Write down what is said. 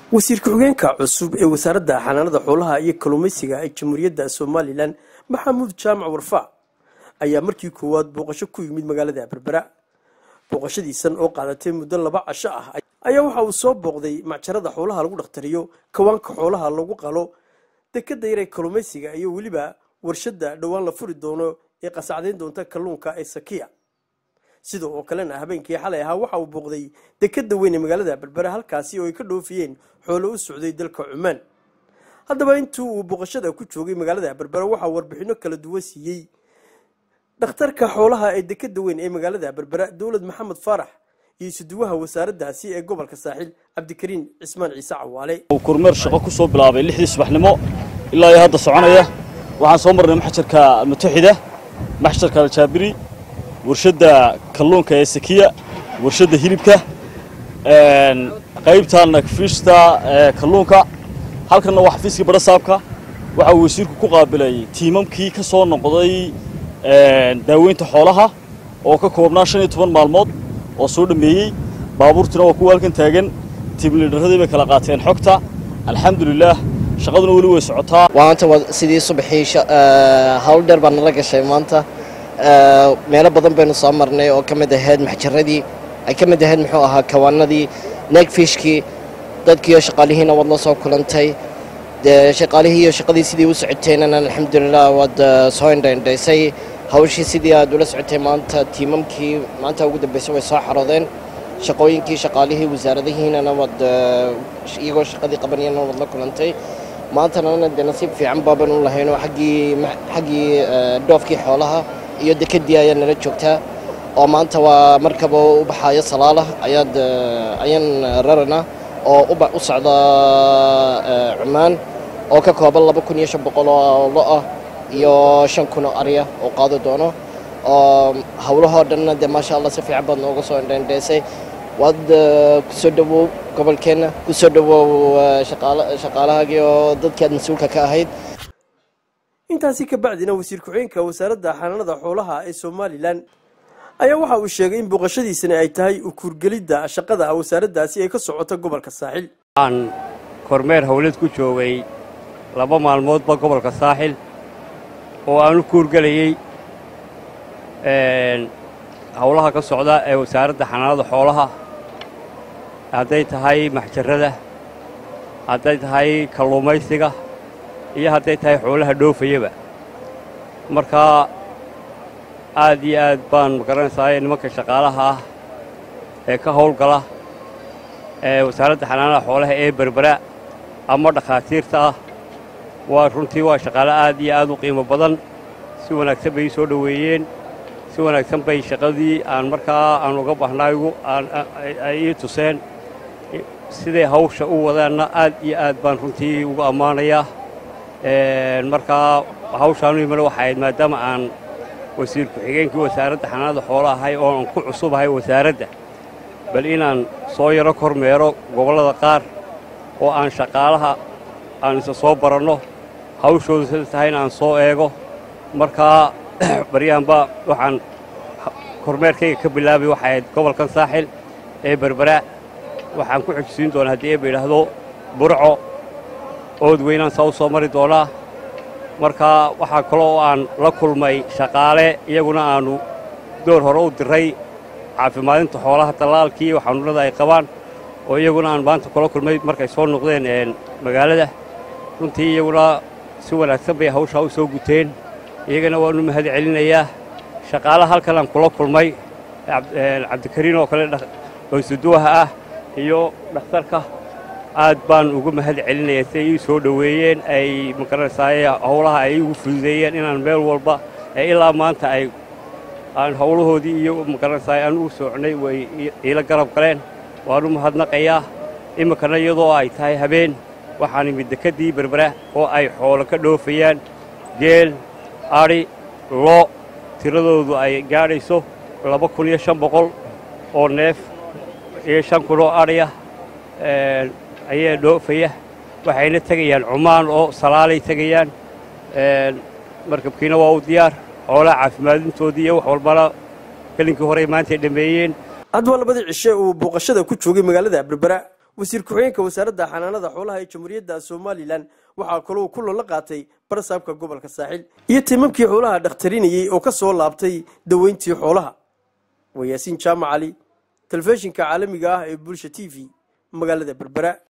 wasiir ku-xigeenka cusub ee wasaaradda xanaanada xoolaha iyo kalluumaysiga ee jamhuuriyadda Soomaaliland Maxamuud Jaamac Warfa ayaa markii koowaad booqasho ku yimid magaalada Berbera. booqashadiisan oo qaadatay muddo 2 casho ah ayaa waxa uu soo booqday macjarada xoolaha lagu dhaqtariyo, kawaanka xoolaha lagu qalo, dekada yar ee kalluumaysiga iyo waliba warshada dhawaan la furi doono ee qasacdeyn doonta kalluunka ee Sakiya. sidoo kalena habeenkii xalay ahaa waxa uu booqday dekada weyn ee magaalada Berbera halkaasi oo ay ka dhoofiyeen xoolo u socday dalka Cumaan. haddaba intuu uu booqashada ku joogay magaalada Berbera waxa warbixino kala duwan siiyay dhakhtarka xoolaha ee dekada weyn ee magaalada Berbera Dawlad Maxamed Farax iyo suduwaha wasaaraddaasi ee gobolka Saaxil Cabdikariin Cismaan Ciise Cawaale. kormeer shaqo ku soo bilaabay 6 subaxnimo ilaa hadda soconaya. waxaan soo marnay maxjarka Mutaxida, maxjarka Jaabiri, warshada kalluunka ee Sakiya, warshada hilibka, qaybta nakfishta kalluunka. halkana wax xafiiska barasaabka waxa uu wasiirku ku qaabilay tiimamkii ka soo noqday daaweynta xoolaha oo ka koobnaa 15 maalmood oo soo dhameeyay. baabuurtuna waa kuwa halkan taagan, tiim liidaradii bay kala qaateen xogta. alxamdulillah shaqaduna wali way socotaa. waanta sidii subaxii hawl dheer baan la gashay maanta. meelo badan baynu soo marnay oo kamid ahayd maxjaradii, ay kamid ahayd muxuu ahaa kawaanadii, neegfishkii, dadkii iyo shaqaalihiina wad la soo kulantay. shaqaalihii iyo shaqadii sidii u socoteena alxamdulillah wad soo indhaysay. hawshii sidii aad ula socotay maanta, tiimamkii maanta ugu dambeysay way soo xaroodeen. shaqooyinkii shaqaalihii wasaaradihiina wad iyagoo shaqadii qabanayna wad la kulantay. maantana nasiib fiican baaban u lahayn oo xaggii dhoofkii xoolaha iyo dekadii ayaa nala joogtaa oo maanta waa markaba u baxaya Salaala ayaan rarana oo u socda Cumaan oo ka kooban 2500 oo lo ah iyo 5000 oo ariya oo qaado doono. oo hawlaha dhan ma sha Allah si fiican baad nooga soo indhaysay. wad ku soo dhawow gobolkeena, ku soo dhawow shaqaalaha iyo dadka mas'uulka ka ahayd. intaasi ka bacdina wasiir ku-xigeenka wasaaradda xanaanada xoolaha ee Soomaaliland ayaa waxa uu sheegay in booqashadiisana ay tahay u kurgelidda shaqada wasaaraddaasi ay ka socoto gobolka Saaxil. aan kormeer hawlad ku joogay 2 maalmoodba gobolka Saaxil oo aan u kurgelayay hawlaha ka socda ee wasaaradda xanaanada xoolaha. hadday tahay maxjarada, hadday tahay kalluumaysiga, iyo hadday tahay xoolaha dhoofayaba. marka aad iyo aad baan garanaysaa nimanka shaqaalaha ah ee ka howlgala ee wasaaradda xanaanada xoolaha ee Berbera ama dhakhaatiirta ah. waa runtii waa shaqaale aad iyo aad u qiimo badan. si wanaagsan bay soo dhaweeyeen, si wanaagsan bay shaqadii aan markaa aan uga baahnaayo ay tuseen. sidee hawsha u wadaana aad iyo aad baan runtii uga ammaanayaa. markaa hawshaanu imana waxay maadaama aan wasiir ku-xigeenkii wasaaradda xanaanada xoolaha ahay oo aan ku cusubahay wasaaradda, bal inaan soo yaro kormeero gobollada qaar oo aan shaqaalaha aan isa soo baranno, hawshooda sida tahayna aan soo eego. markaa baryahanba waxaan kormeerkayga ka bilaabay waxay ahayd gobolkan Saaxil ee Berbera. waxaan ku xigsiin doonaa haddii ay yidhaahdo Burco, ood weynaan saa u soo mari doonaa. markaa waxaa kaloo aan la kulmay shaqaale iyaguna aanu door hore u diray caafimaadinta xoolaha, tallaalkii iyo xanuunada ay qabaan, oo iyaguna aan maanta kula kulmay markay soo noqdeen magaalada. runtii iyaguna si wanaagsan bay hawshaa u soo guteen. iyagana waanu mahad celinayaa. shaqaalaha halkan aan kula kulmay Cabdikariin oo kale oo suduwaha ah iyo dhakhtarka aad baan ugu mahad celinayaa si ay soo dhaweeyeen. ay magaranaysaa hawlaha ay ugu fududeeyeen inaan meel walba ilaa maanta aan hawlahoodii iyo magaranaysaa aan u soconay way ila garab galeen. waanu mahadnaqayaa. iminkana iyadoo ay tahay habeen waxaan imid dekadii Berbera oo ay xoolo ka dhoofayaan, geel, ari, lo, tiradoodu ay gaadhayso 2500 oo neef iyo 5000 oo ariya ayaa dhoofaya. waxayna tegayaan Cumaan oo Salaalay tegayaan. markabkiina waa u diyaar. xoolaha caafimaadintoodii iyo wax walbana kalinkii hore maanta dhameeyeen. hadba labadii cishe uu booqashada ku joogay magaalada Berbera wasiir ku-xigeenka wasaaradda xanaanada xoolaha ee jamhuuriyadda somalilan waxaa kaloo kulan la qaatay barasaabka gobolka saaxil iyo tiimamkii xoolaha dhakhtarinayay oo ka soo laabtay daweyntii xoolaha. waa yaasiin jaamac cali, telefishinka caalamiga ah ee bulsha TV magaalada Berbera.